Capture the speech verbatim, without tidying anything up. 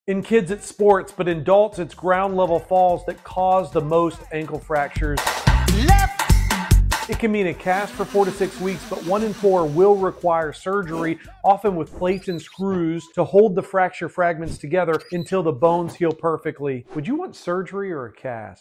In kids, it's sports, but in adults, it's ground level falls that cause the most ankle fractures. Left. It can mean a cast for four to six weeks, but one in four will require surgery, often with plates and screws, to hold the fracture fragments together until the bones heal perfectly. Would you want surgery or a cast?